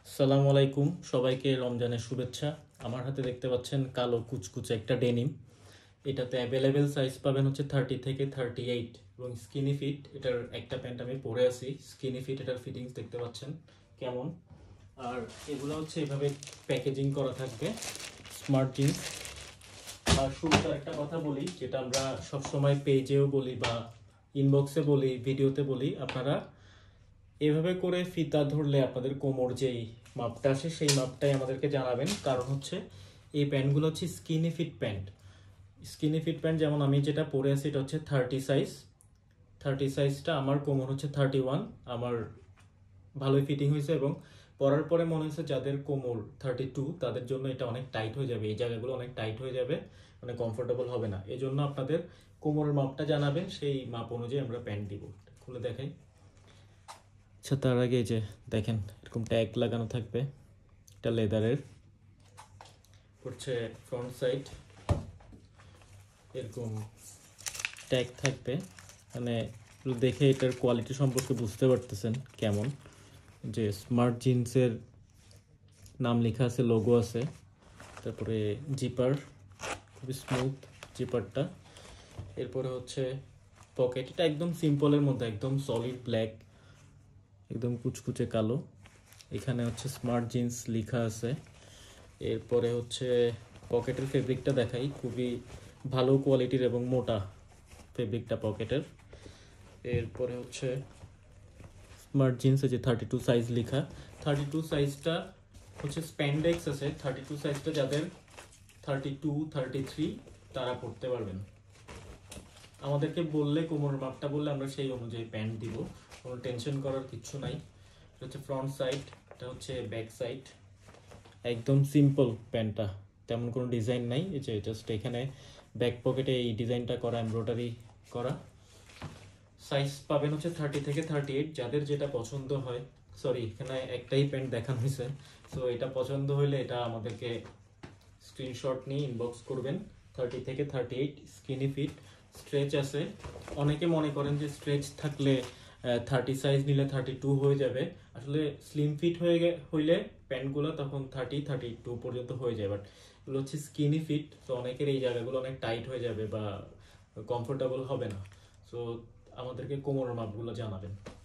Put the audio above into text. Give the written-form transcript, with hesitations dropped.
আসসালামু আলাইকুম, সবাইকে রমজানের শুভেচ্ছা। আমার হাতে দেখতে পাচ্ছেন কালো কুচকুচে একটা ডেনিম। এটাতে অ্যাভেলেবেল সাইজ পাবেন হচ্ছে 30 থেকে 38 এবং স্কিনি ফিট। এটার একটা প্যান্ট আমি পরে আছি, স্কিনি ফিট। এটার ফিটিংস দেখতে পাচ্ছেন কেমন। আর এগুলো হচ্ছে এভাবে প্যাকেজিং করা থাকবে, স্মার্ট জিন্স। আর শুরুতে একটা কথা বলি, যেটা আমরা সবসময় পেজেও বলি বা ইনবক্সে বলি, ভিডিওতে বলি, আপনারা এভাবে করে ফিতা ধরলে আপনাদের কোমর যেই মাপটা আসে সেই মাপটাই আমাদেরকে জানাবেন। কারণ হচ্ছে এই প্যান্টগুলো হচ্ছে skinny fit pant. Skinny fit pant যেমন আমি যেটা পরে আছি এটা হচ্ছে 30 সাইজ। 30 সাইজটা আমার কোমর হচ্ছে 31। আমার ভালোই ফিটিং হয়েছে এবং পরার পরে মনে হচ্ছে যাদের কোমর 32 তাদের জন্য এটা অনেক টাইট হয়ে যাবে, এই জায়গাগুলো অনেক টাইট হয়ে যাবে, মানে কমফোর্টেবল হবে না। এই জন্য আপনাদের কোমরের মাপটা জানাবেন, সেই মাপ অনুযায়ী আমরা প্যান্ট দিব। খুলে দেখাই। আচ্ছা, তার আগে এই যে দেখেন এরকম ট্যাগ লাগানো থাকবে, এটা লেদারের। হচ্ছে ফ্রন্ট সাইড এরকম ট্যাগ থাকবে, মানে দেখে এটার কোয়ালিটি সম্পর্কে বুঝতে পারতেছেন কেমন। যে স্মার্ট জিন্সের নাম লেখা আছে, লোগো আছে। তারপরে জিপার, খুবই স্মুথ জিপারটা। এরপরে হচ্ছে পকেট, এটা একদম সিম্পলের মধ্যে, একদম সলিড ব্ল্যাক, একদম কুচকুচে কালো। এখানে হচ্ছে স্মার্ট জিন্স লেখা আছে। এরপরে হচ্ছে পকেটের ফেব্রিকটা দেখাই, খুবই ভালো কোয়ালিটির এবং মোটা ফেব্রিকটা পকেটের। এরপরে হচ্ছে স্মার্ট জিন্স যে 32 সাইজ লেখা। 32 সাইজটা হচ্ছে স্প্যান্ডেক্স আছে। 32 সাইজটা যাদের 32, 33 তারা পড়তে পারবেন। আমাদেরকে বললে, কোমর মাপটা বললে আমরা সেই অনুযায়ী প্যান্ট দিব, কোনো টেনশন করার কিচ্ছু নাই। এটা হচ্ছে ফ্রন্ট সাইড, এটা হচ্ছে ব্যাক সাইড। একদম সিম্পল প্যান্টটা, তেমন কোনো ডিজাইন নাই। এই যে জাস্ট এখানে ব্যাক পকেটে এই ডিজাইনটা করা, এমব্রয়ডারি করা। সাইজ পাবেন হচ্ছে 30 থেকে 38, যাদের যেটা পছন্দ হয়। সরি, এখানে একটাই প্যান্ট দেখানো হয়েছে। সো এটা পছন্দ হলে এটা আমাদেরকে স্ক্রিনশট নিয়ে ইনবক্স করবেন। 30 থেকে 38 স্কিনি ফিট, স্ট্রেচ আছে। অনেকে মনে করেন যে স্ট্রেচ থাকলে 30 সাইজ নিলে 32 হয়ে যাবে। আসলে স্লিম ফিট হইলে প্যান্টগুলো তখন 30, 32 পর্যন্ত হয়ে যায়। বাট এগুলো হচ্ছে স্কিনি ফিট, তো অনেকের এই জায়গাগুলো অনেক টাইট হয়ে যাবে বা কমফোর্টেবল হবে না। সো আমাদেরকে কোমরের মাপগুলো জানাবেন।